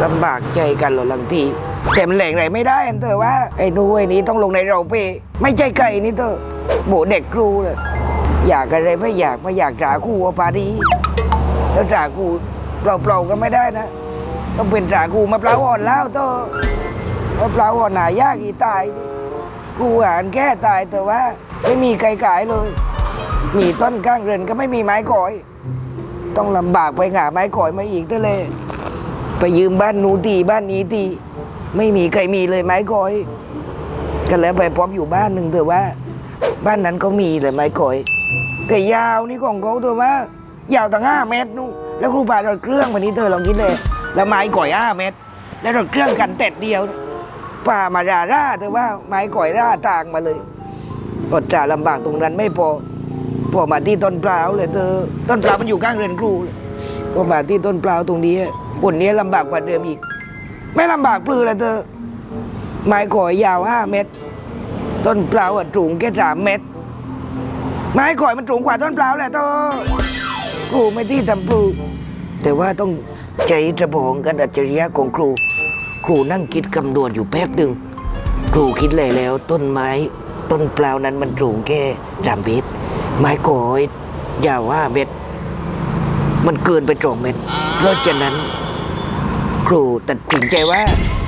ลำบากใจกันหรอบางทีแต่มันแหล่งไหนไม่ได้อันเธอว่าไอ้นู้นไอ้นี้ต้องลงในเราเปไม่ใจไก่นี่เธอโบเด็กครูเลยอยากอะไรไม่อยากจ่าครูปาดีแล้วจ่าครูเปล่าๆก็ไม่ได้นะต้องเป็นจ่าครูมะพร้าวอ่อนแล้วเธอมะพร้าวอ่อนหายากอีตายนี่ครูอ่านแก้ตายแต่ว่าไม่มีใครขายเลยมีต้นข้างเรือนก็ไม่มีไม้ก่อยต้องลำบากไปหาไม้ก่อยมาอีกก็เลยไปยืมบ้านนู้นตีบ้านนี้ตีไม่มีใครมีเลยไม้ก่อยก็แล้วไปพบอยู่บ้านหนึ่งเถอะว่าบ้านนั้นก็มีเลยไม้ก่อยแต่ยาวนี่ของเขาเถอะว่ายาวตั้ง5 เมตรนู่นแล้วครูบาเราเครื่องวันนี้เธอลองคิดเลยแล้วไม้ก่อย5 เมตรแล้วเราเครื่องกันเต็ดเดียวป่ามาร่าเธอว่าไม้ก่อยร่าต่างมาเลยอดจะลำบากตรงนั้นไม่พอมาที่ต้นเปล่าเลยเธอต้นเปล่ามันอยู่ข้างเรือนครูเลยพอมาที่ต้นเปล่าตรงนี้คนนี้ลำบากกว่าเดิมอีกไม่ลำบากปลือเลยเธอไม้ก่อยยาว5 เมตรต้นเปล่าสูงแค่3 เมตรไม้ก่อยมันสูงกว่าต้นเปล่าแหละเธอครูไม่ที่ทำปลือแต่ว่าต้องใจกระบองกันอัจฉริยะของครูนั่งคิดคำนวณอยู่แป๊บหนึ่งครูคิดเลยแล้วต้นไม้ต้นเปล่านั้นมันสูงแค่3 เมตรไม้ก่อยยาว5 เมตรมันเกินไป2 เมตรเพราะฉะนั้นครูตัดสินใจว่า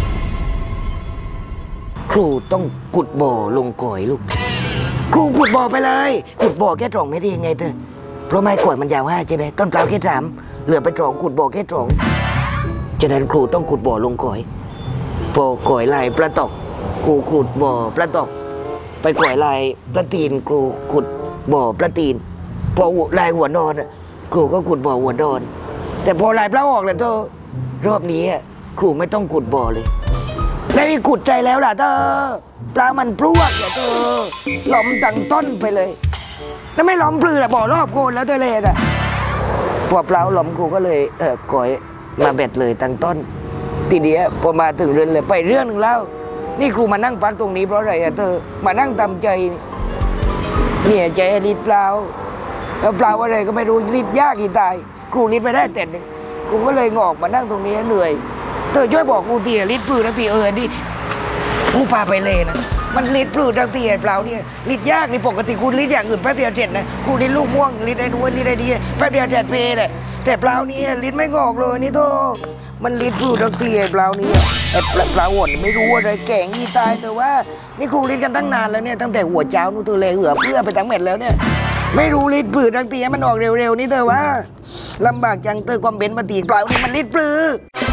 ครูต้องขุดบ่อลงก่อยลูกครูขุดบ่อไปเลยขุดบ่อแค่2 เมตรยังไงเธอเพราะไม้ก่อยมันยาว5ใช่ไหมต้นเปล่าแค่3เหลือไป2ขุดบ่อแค่2ฉะนั้นครูต้องขุดบ่อลงก่อยพอก่อยลายปลาตอกครูขุดบ่อปลาตอกไปก่อยลายปลาตีนครูขุดบ่อปลาตีนพอลายหัวนอนครูก็ขุดบ่อหัวนอนแต่พอลายปลาออกแล้วเธอรอบนี้ครูไม่ต้องขุดบ่อเลยแล้วขุดใจแล้วล่ะเธอปลามันพรวดเธอหล้อมตั้งต้นไปเลยแล้วไม่หล้อมปลือละบ่อรอบโกนแล้วเธอเลยพอปลาหล้อมครูก็เลยก่อยมาเบ็ดเลยตั้งต้นทีเดียวพอมาถึงเรือนเลยไปเรื่องหนึ่งแล้วนี่ครูมานั่งพักตรงนี้เพราะอะไรเธอมานั่งตำใจเนี่ยใจรีดเปล่าแล้วเปล่าอะไรก็ไม่รู้รีดยากกี่ตายครูรีดไปได้แต่หนึ่งครูก็เลยงอกมานั่งตรงนี้เหนื่อยเธอช่วยบอกครูตีรีดปลื้ทั้งตีดิครูพาไปเลยนะมันรีดปลื้ทั้งตีเปล่าเนี่ยรีดยากนี่ปกติครูรีดอย่างอื่นแป๊บเดียวเสร็จนะครูรีดลูกม่วงรีดไอ้นู้นรีดไอ้ดีแป๊บเดียวเสร็จเพลเลยแต่เปล่านี่รีดไม่งอกเลยนี่โตมันรีดปลื้ทั้งตีเปล่านี่เปล่าหวนไม่รู้อะไรแก่งยี่ตายแต่ว่านี่ครูรีดกันตั้งนานแล้วเนี่ยตั้งแต่หัวเจ้านู่นตัวเลยเหือเพื่อไปทั้งเม็ดแล้วเนี่ยไม่รู้รีดปลื้ทั้งตีมันออกเร็วๆนี่เธอว่าลำบากจังเธอความเบนมาตีเปล่านี่มันรีดปลื้